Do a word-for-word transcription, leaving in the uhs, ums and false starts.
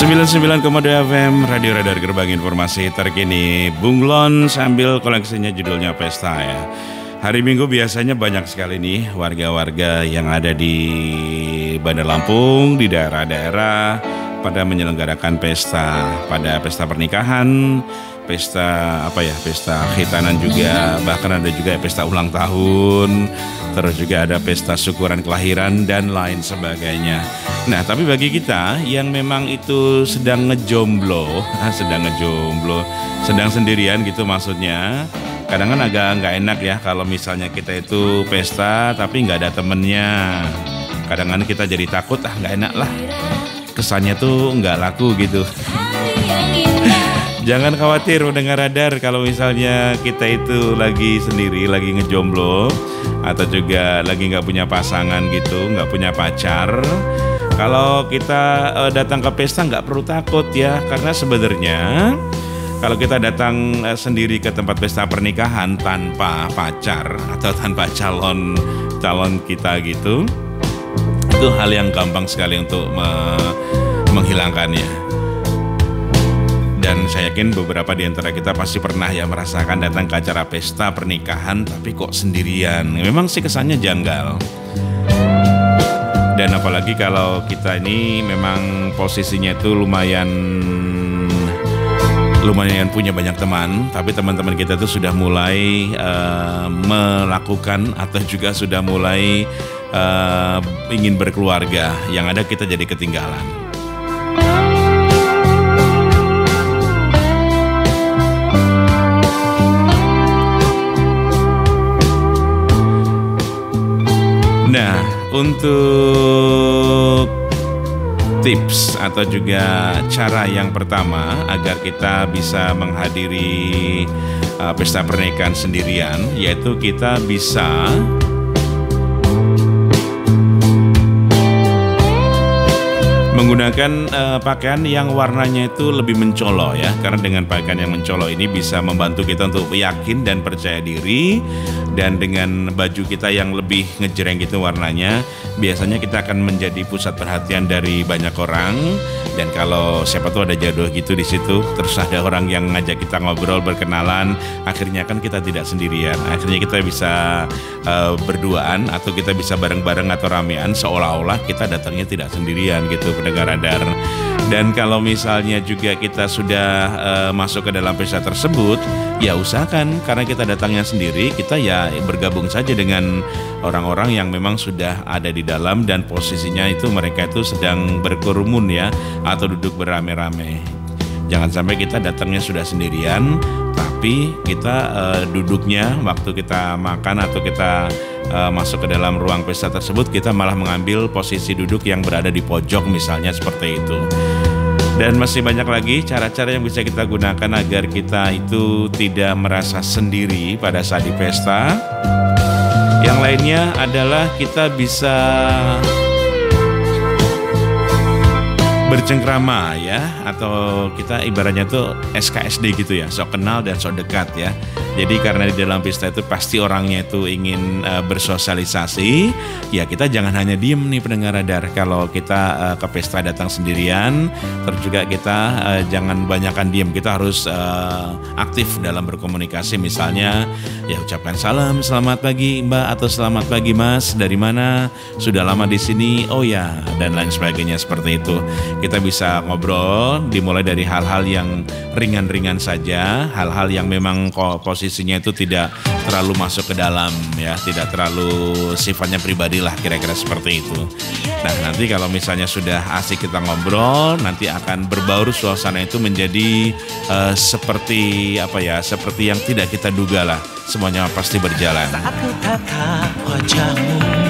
sembilan puluh sembilan koma dua F M Radio Radar Gerbang Informasi Terkini. Bunglon sambil koleksinya judulnya Pesta ya. Hari Minggu biasanya banyak sekali nih warga-warga yang ada di Bandar Lampung, di daerah-daerah pada menyelenggarakan pesta, pada pesta pernikahan, pesta apa ya, pesta khitanan juga, bahkan ada juga pesta ulang tahun, terus juga ada pesta syukuran kelahiran dan lain sebagainya. Nah, tapi bagi kita yang memang itu sedang ngejomblo, sedang ngejomblo, sedang sendirian gitu maksudnya, kadang kan agak nggak enak ya kalau misalnya kita itu pesta tapi nggak ada temennya. Kadang kan kita jadi takut, ah nggak enak lah, kesannya tuh nggak laku gitu. Jangan khawatir mendengar Radar kalau misalnya kita itu lagi sendiri, lagi ngejomblo, atau juga lagi nggak punya pasangan gitu, nggak punya pacar. Kalau kita uh, datang ke pesta nggak perlu takut ya, karena sebenarnya kalau kita datang uh, sendiri ke tempat pesta pernikahan tanpa pacar atau tanpa calon calon kita gitu, itu hal yang gampang sekali untuk me- menghilangkannya. Dan saya yakin beberapa di antara kita pasti pernah ya merasakan datang ke acara pesta pernikahan tapi kok sendirian. Memang sih kesannya janggal. Dan apalagi kalau kita ini memang posisinya itu lumayan lumayan punya banyak teman, tapi teman-teman kita itu sudah mulai uh, melakukan atau juga sudah mulai uh, ingin berkeluarga. Yang ada kita jadi ketinggalan. Nah, untuk tips atau juga cara yang pertama agar kita bisa menghadiri uh, pesta pernikahan sendirian, yaitu kita bisa menggunakan uh, pakaian yang warnanya itu lebih mencolok ya, karena dengan pakaian yang mencolok ini bisa membantu kita untuk yakin dan percaya diri. Dan dengan baju kita yang lebih ngejreng gitu warnanya, biasanya kita akan menjadi pusat perhatian dari banyak orang. Dan kalau siapa tuh ada jodoh gitu di situ, terus ada orang yang ngajak kita ngobrol, berkenalan, akhirnya kan kita tidak sendirian. Akhirnya kita bisa uh, berduaan atau kita bisa bareng-bareng atau ramean, seolah-olah kita datangnya tidak sendirian gitu, pendengar Radar. Dan kalau misalnya juga kita sudah uh, masuk ke dalam pesta tersebut, ya usahakan karena kita datangnya sendiri, kita ya bergabung saja dengan orang-orang yang memang sudah ada di dalam dan posisinya itu mereka itu sedang berkerumun ya, atau duduk beramai-ramai. Jangan sampai kita datangnya sudah sendirian, tapi kita uh, duduknya waktu kita makan atau kita uh, masuk ke dalam ruang pesta tersebut, kita malah mengambil posisi duduk yang berada di pojok misalnya, seperti itu. Dan masih banyak lagi cara-cara yang bisa kita gunakan agar kita itu tidak merasa sendiri pada saat di pesta. Yang lainnya adalah kita bisa bercengkrama ya, atau kita ibaratnya tuh S K S D gitu ya, sok kenal dan sok dekat ya. Jadi karena di dalam pesta itu pasti orangnya itu ingin uh, bersosialisasi, ya kita jangan hanya diem nih pendengar Radar. Kalau kita uh, ke pesta datang sendirian, terus juga kita uh, jangan banyakkan diem, kita harus uh, aktif dalam berkomunikasi. Misalnya ya ucapkan salam, selamat pagi Mbak atau selamat pagi Mas, dari mana, sudah lama di sini, oh ya, dan lain sebagainya seperti itu. Kita bisa ngobrol, dimulai dari hal-hal yang ringan-ringan saja, hal-hal yang memang posisinya itu tidak terlalu masuk ke dalam ya, tidak terlalu sifatnya pribadi lah, kira-kira seperti itu. Nah, nanti kalau misalnya sudah asik kita ngobrol, nanti akan berbaur suasana itu menjadi uh, seperti apa ya, seperti yang tidak kita duga lah, semuanya pasti berjalan. Saat ku tatap wajahmu,